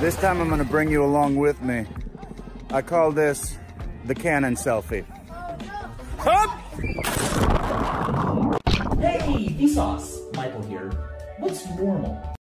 This time I'm gonna bring you along with me. I call this the cannon selfie. Hup! Hey, vsauce! Michael here. What's normal?